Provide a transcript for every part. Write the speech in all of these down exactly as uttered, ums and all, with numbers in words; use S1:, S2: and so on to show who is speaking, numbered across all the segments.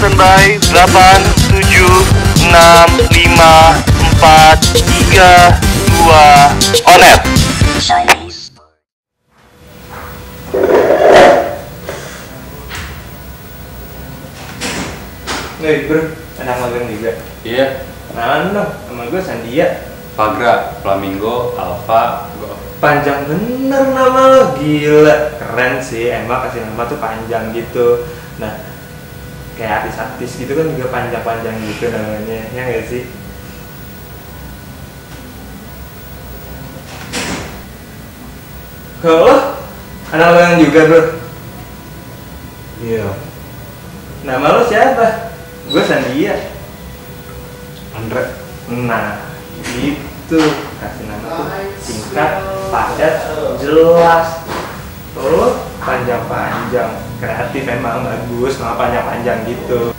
S1: standby. Delapan, tujuh, enam, lima, empat, tiga, dua, on air.
S2: Nih bro, anak magang juga.
S3: Iya,
S2: Kenalan dong, sama gue Sandia.
S3: Fagra, Flamingo, Alpha.
S2: Panjang bener nama lo, gila. Keren sih, emang kasih nama tuh panjang gitu. Nah, kayak artis-artis gitu kan juga panjang-panjang gitu namanya, ya nggak sih? Kalau lo, anak magang juga bro?
S3: Iya.
S2: Nama lo siapa? Gue Sandia.
S3: Andre.
S2: Nah, itu kasih nama tuh singkat, padat, jelas. Oh, panjang-panjang, kreatif emang bagus, nama panjang-panjang gitu.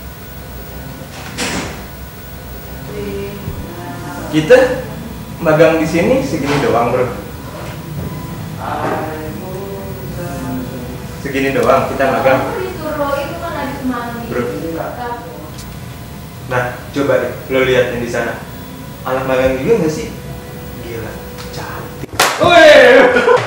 S2: Kita magang di sini segini doang, bro. Segini doang kita magang. Bro. Nah, coba deh, lo lihat yang di sana. Anak magang juga nggak sih? Gila, cantik. Wih!